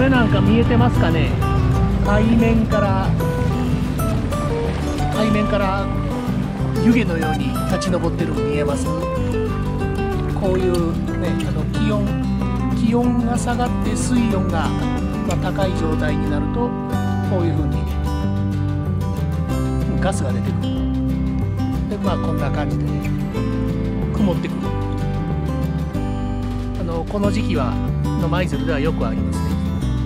れなんか見えてますかね。海面から湯気のように立ち上ってるの見えます。こういうね、気温が下がって水温が、高い状態になるとこういう風にガスが出てくる。でこんな感じで曇ってくる。この時期の舞鶴ではよくありますね。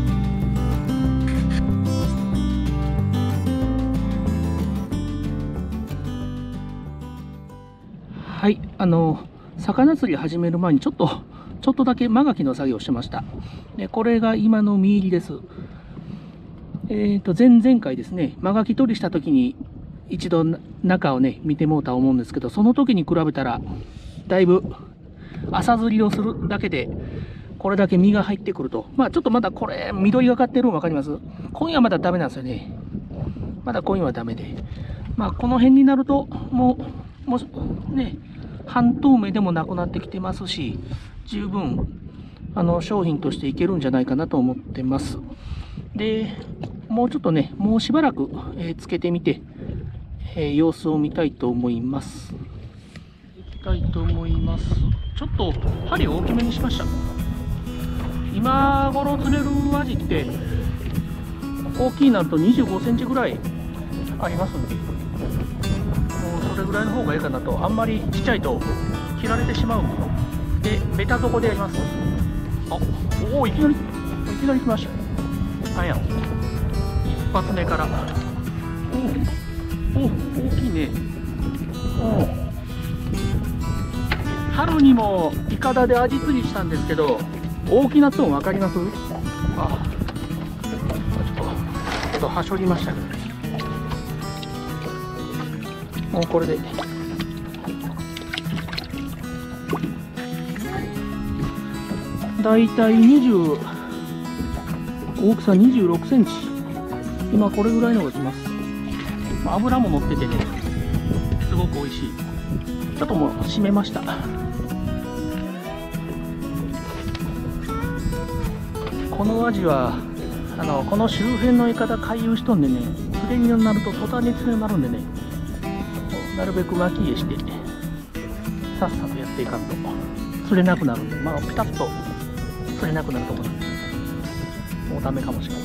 はい、魚釣り始める前にちょっとだけ間垣の作業をしてました。でこれが今の身入りです。前々回ですね、間垣取りした時に一度中をね見てもうたと思うんですけど、その時に比べたらだいぶ浅釣りをするだけでこれだけ身が入ってくると、ちょっとまだこれ緑がかってるの分かります？今夜はまだダメなんですよね。まだ今夜はダメで、この辺になるともうね半透明でもなくなってきてますし、十分商品としていけるんじゃないかなと思ってます。でもうちょっとね、もうしばらく、つけてみて、様子を見たいと思います。ちょっと針を大きめにしました。今頃釣れるアジって大きいなると25センチぐらいありますんで、もうそれぐらいの方がいいかなと。あんまりちっちゃいと切られてしまうんで、ベタ底でやります。おお、いきなり来ました。なんやろ、一発目から。お大きいね。春にもイカダでアジ釣りしたんですけど、大きなっても分かります？ちょっとはしょりましたけどね。もうこれでだいたい大きさ26センチ、今これぐらいのがきます。油も乗っててね、すごく美味しい。ちょっともう締めました。このアジはこの周辺のイカダ回遊しとんでね、釣れになると途端に釣れになるんでね、なるべく巻き絵してさっさとやっていかんと釣れなくなるんで、ピタッと釣れなくなると思うんで、もうダメかもしれない。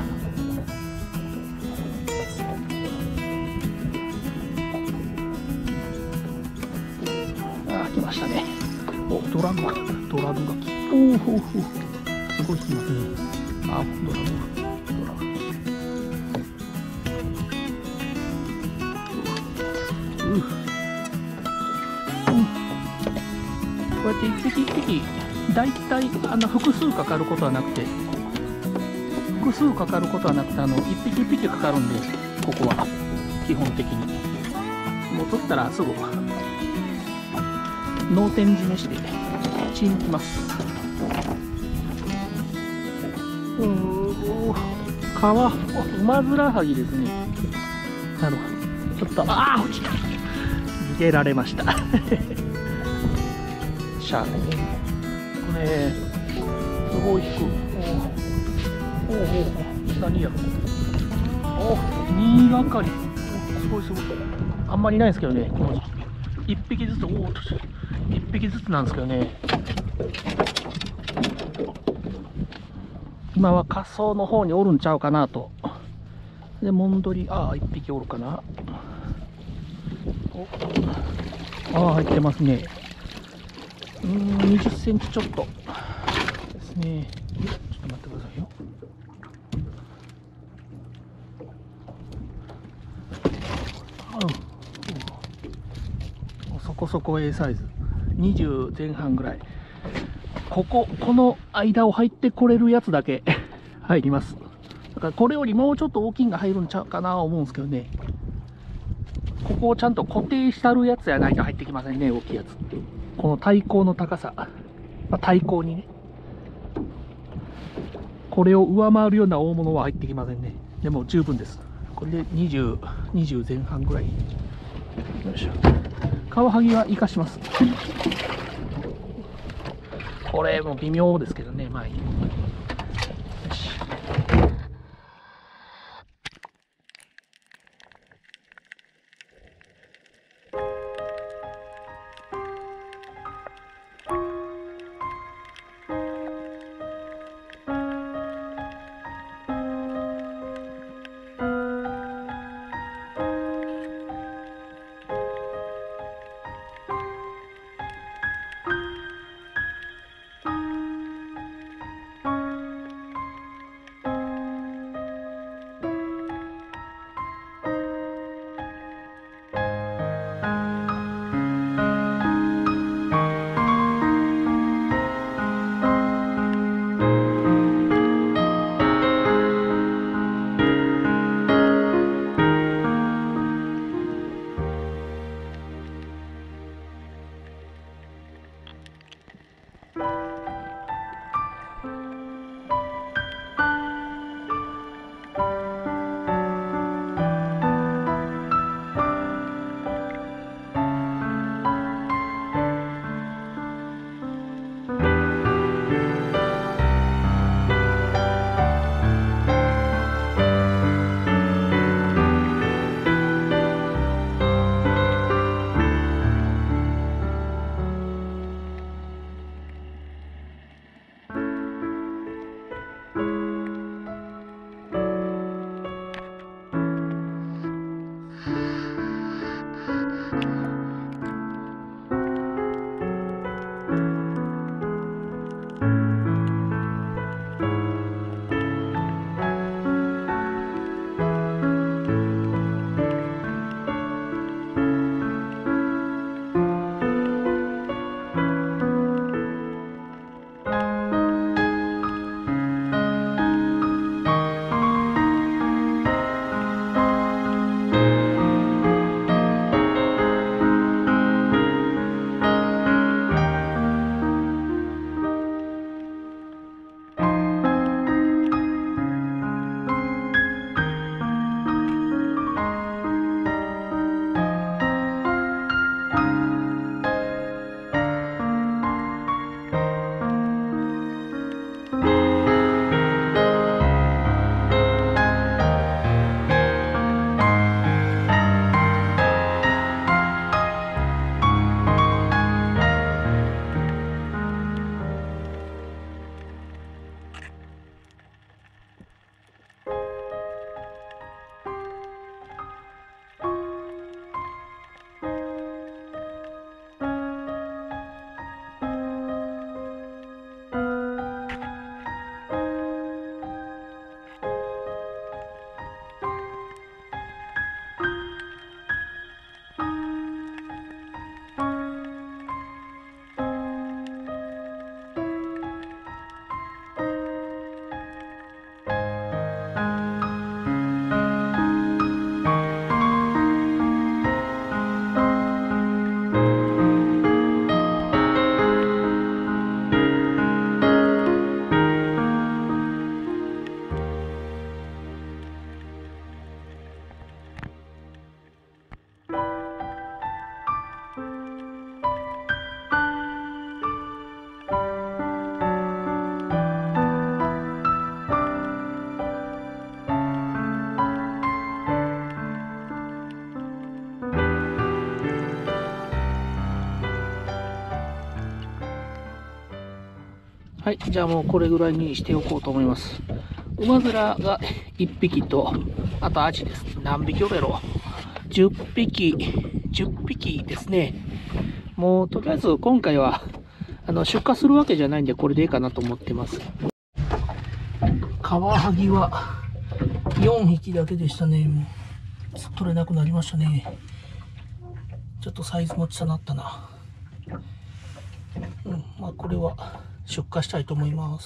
来ましたね。ドラグがすごい来ますね。ドラグ。こうやって一匹一匹だいたい複数かかることはなくて、一匹一匹かかるんで、ここは基本的にもう取ったらすぐ脳天締めしてチンきます。川ウマヅラハギですね。ちょっと落ちた、逃げられました。しゃあね、これすごい引く。何やろ、新がかり、すごいあんまりないですけどね、この時期。1匹ずつ、1匹ずつなんですけどね。今は滑走の方におるんちゃうかなと。でもんどり、1匹おるかな。入ってますね。20センチちょっとですね。ちょっと待ってくださいよ。そこそこ A サイズ、20前半ぐらい。この間を入ってこれるやつだけ入ります。だからこれよりもうちょっと大きいのが入るんちゃうかなと思うんですけどね。ここをちゃんと固定したるやつやないと入ってきませんね、大きいやつ。この対抗の高さ、対抗にね、これを上回るような大物は入ってきませんね。でも十分です。これで20前半ぐらい。よいしょ。カワハギは生かします。これも微妙ですけどね、前に。よし。 はい、じゃあもうこれぐらいにしておこうと思います。ウマヅラが1匹と、あとアジです。何匹おるやろ。10匹ですね。もうとりあえず今回は出荷するわけじゃないんで、これでいいかなと思ってます。カワハギは4匹だけでしたね。もう取れなくなりましたね。ちょっとサイズも小さなったな。まあこれは出荷したいと思います。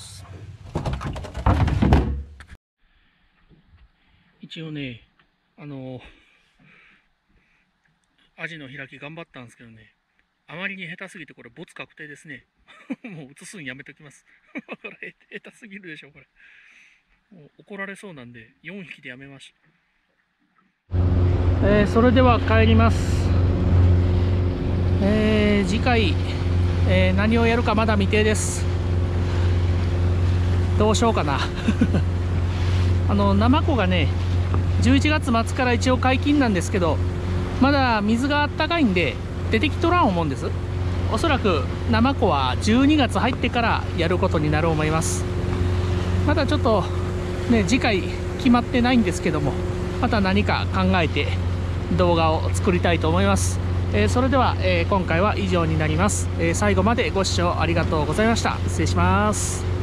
一応ね、アジの開き頑張ったんですけどね、あまりに下手すぎてこれボツ確定ですね。もう映すんやめときます。これ下手すぎるでしょ、これ。もう怒られそうなんで4匹でやめました。それでは帰ります。次回、何をやるかまだ未定です。どうしようかな。ナマコがね、11月末から一応解禁なんですけど、まだ水があったかいんで出てきとらん思うんです。おそらくナマコは12月入ってからやることになると思います。まだちょっとね、次回決まってないんですけども、また何か考えて動画を作りたいと思います。それでは、今回は以上になります。最後までご視聴ありがとうございました。失礼します。